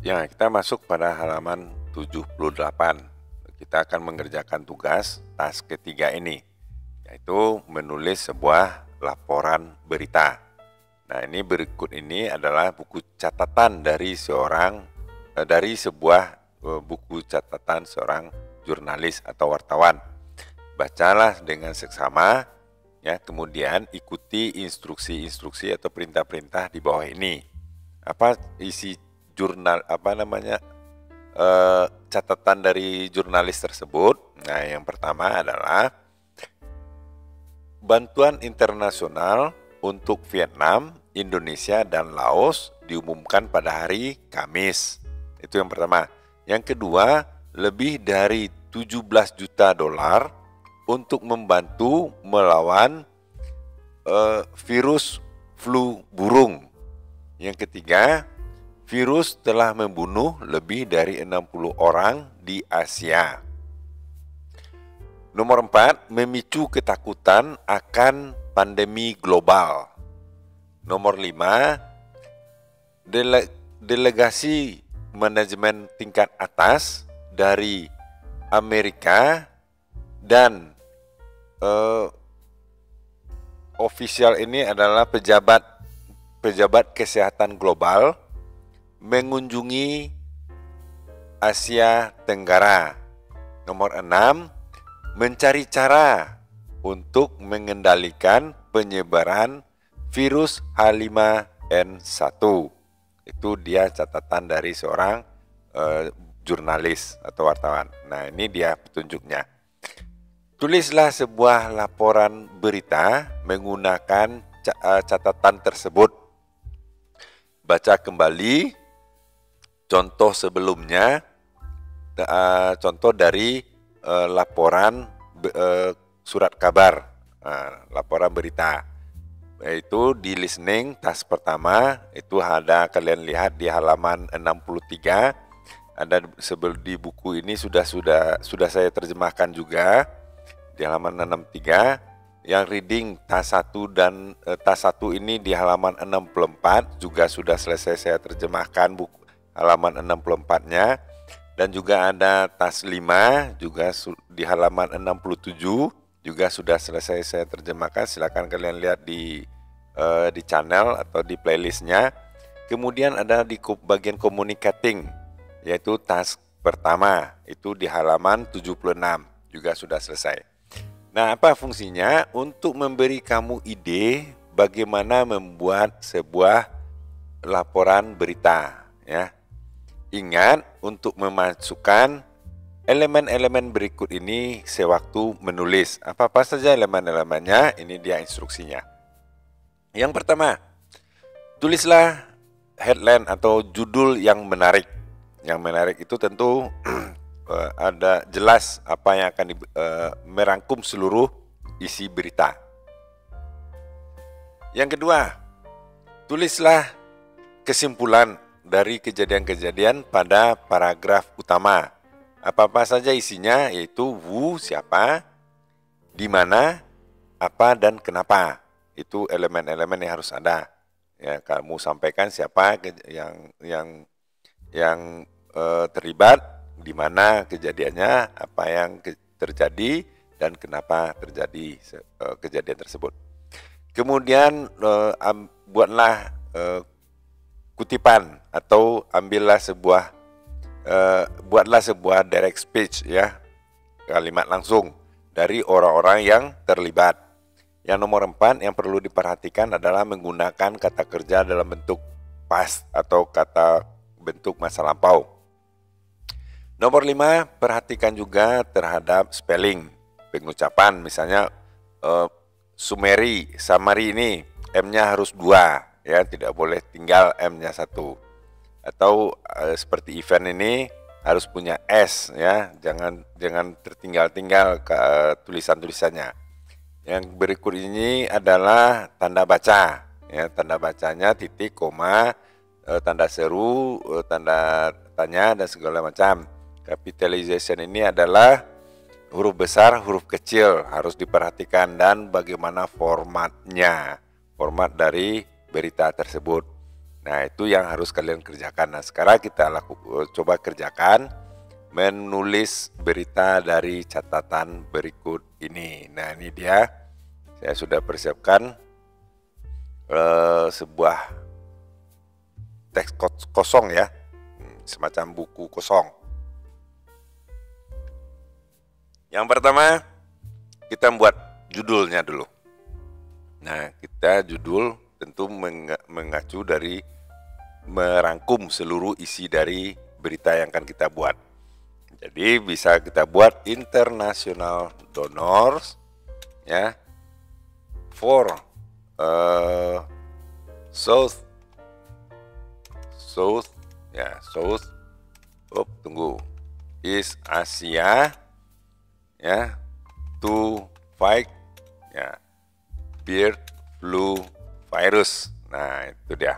Ya, kita masuk pada halaman 78. Kita akan mengerjakan tugas task ketiga ini, yaitu menulis sebuah laporan berita. Nah, ini berikut ini adalah buku catatan dari sebuah buku catatan seorang jurnalis atau wartawan. Bacalah dengan seksama, ya, kemudian ikuti instruksi-instruksi atau perintah-perintah di bawah ini. Apa isi catatan dari jurnalis tersebut? Nah, yang pertama adalah bantuan internasional untuk Vietnam, Indonesia, dan Laos diumumkan pada hari Kamis. Itu yang pertama. Yang kedua, lebih dari 17 juta dolar untuk membantu melawan virus flu burung. Yang ketiga, virus telah membunuh lebih dari 60 orang di Asia. Nomor 4, memicu ketakutan akan pandemi global. Nomor 5, delegasi manajemen tingkat atas dari Amerika dan ofisial ini adalah pejabat kesehatan global mengunjungi Asia Tenggara. Nomor 6, mencari cara untuk mengendalikan penyebaran virus H5N1. Itu dia catatan dari seorang jurnalis atau wartawan. Nah, ini dia petunjuknya. Tulislah sebuah laporan berita menggunakan catatan tersebut. Baca kembali contoh sebelumnya, contoh dari laporan surat kabar, laporan berita. Yaitu di listening task pertama, itu ada kalian lihat di halaman 63. Ada di buku ini sudah saya terjemahkan juga di halaman 63. Yang reading tas 1 dan tas 1 ini di halaman 64 juga sudah selesai saya terjemahkan buku halaman 64-nya, dan juga ada tas 5 juga di halaman 67 juga sudah selesai saya terjemahkan. Silakan kalian lihat di channel atau di playlistnya. Kemudian ada di bagian communicating, yaitu task pertama, itu di halaman 76 juga sudah selesai. Nah, apa fungsinya? Untuk memberi kamu ide bagaimana membuat sebuah laporan berita, ya. Ingat untuk memasukkan elemen-elemen berikut ini sewaktu menulis. Apa-apa saja elemen-elemennya, ini dia instruksinya. Yang pertama, tulislah headline atau judul yang menarik. Yang menarik itu tentu ada jelas apa yang akan merangkum seluruh isi berita. Yang kedua, tulislah kesimpulan dari kejadian-kejadian pada paragraf utama. Apa-apa saja isinya, yaitu who, siapa, di mana, apa, dan kenapa. Itu elemen-elemen yang harus ada. Ya, kamu sampaikan siapa yang terlibat, di mana kejadiannya, apa yang terjadi, dan kenapa terjadi kejadian tersebut. Kemudian buatlah kutipan atau buatlah sebuah direct speech, ya, kalimat langsung dari orang-orang yang terlibat. Yang nomor 4 yang perlu diperhatikan adalah menggunakan kata kerja dalam bentuk past atau kata bentuk masa lampau. Nomor 5, perhatikan juga terhadap spelling, pengucapan. Misalnya summary ini M-nya harus 2, ya, tidak boleh tinggal M-nya 1. Atau seperti event ini harus punya S, ya, jangan tertinggal-tinggal ke tulisan-tulisannya. Yang berikut ini adalah tanda baca, ya, tanda bacanya titik, koma, tanda seru, tanda tanya, dan segala macam. Capitalization ini adalah huruf besar, huruf kecil, harus diperhatikan, dan bagaimana format dari berita tersebut. Nah, itu yang harus kalian kerjakan. Nah, sekarang kita coba kerjakan menulis berita dari catatan berikut ini. Nah, ini dia. Saya sudah persiapkan sebuah teks kosong ya, semacam buku kosong. Yang pertama, kita membuat judulnya dulu. Nah, kita judul tentu mengacu dari merangkum seluruh isi dari berita yang akan kita buat. Jadi bisa kita buat international donors ya for South East Asia ya to fight ya bird flu virus. Nah, itu dia.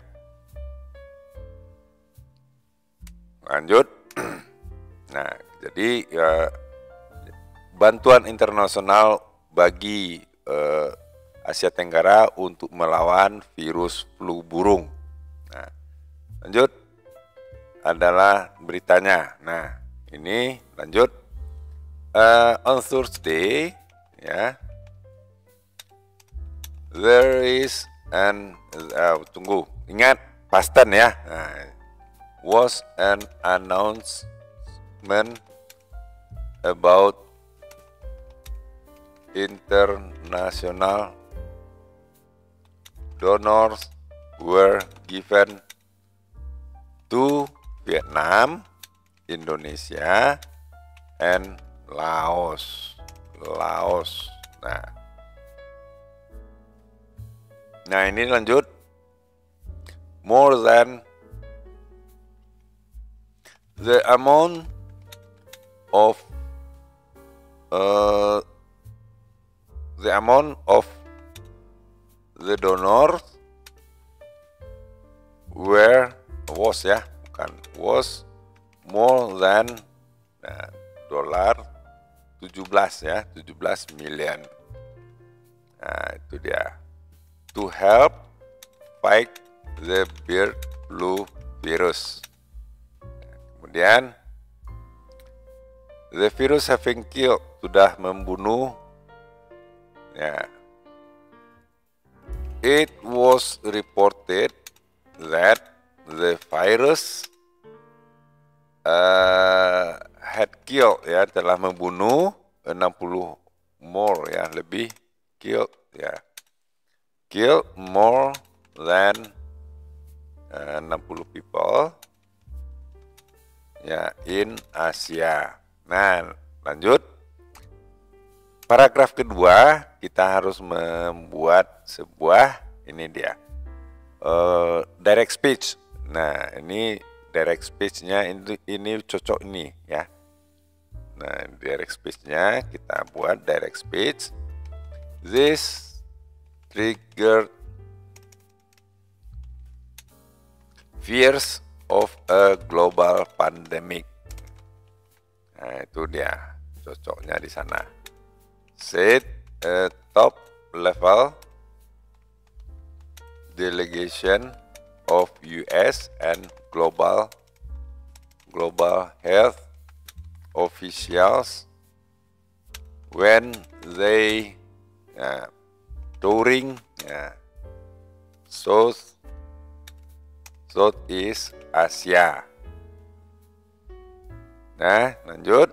Lanjut. Nah, jadi bantuan internasional bagi Asia Tenggara untuk melawan virus flu burung. Nah, lanjut adalah beritanya. Nah, ini lanjut on Thursday ya. There is an ingat past tense ya. Nah, was an announcement about international donors were given to Vietnam, Indonesia, and Laos. Nah ini lanjut. More than the amount of the donors was more than dolar 17 million. Nah itu dia. To help fight the bird flu virus. Kemudian the virus having killed, sudah membunuh ya. It was reported that the virus had killed ya, telah membunuh 60 more ya, lebih killed ya. Killed more than 60 people ya in Asia. Nah, lanjut. Paragraf kedua, kita harus membuat sebuah, ini dia, direct speech. Nah, ini direct speech-nya ini cocok ini ya. Nah, direct speech-nya kita buat direct speech. This triggered fears of a global pandemic. Nah, itu dia cocoknya di sana. Said a top level delegation of US and global health officials when they touring Southeast Asia. Nah, lanjut.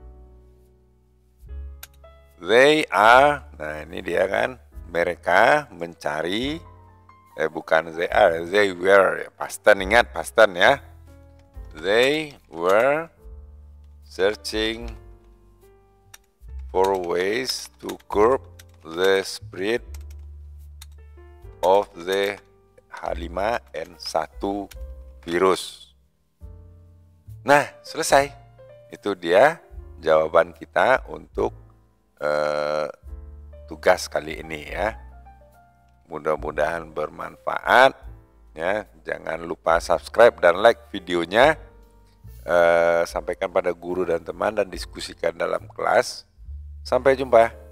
They are, nah ini dia kan, mereka mencari, bukan they are, they were, past tense, ingat past tense ya. They were searching for ways to curb the spread of the H5N1 virus. Nah, selesai. Itu dia jawaban kita untuk tugas kali ini ya. Mudah-mudahan bermanfaat ya. Jangan lupa subscribe dan like videonya. Sampaikan pada guru dan teman dan diskusikan dalam kelas. Sampai jumpa.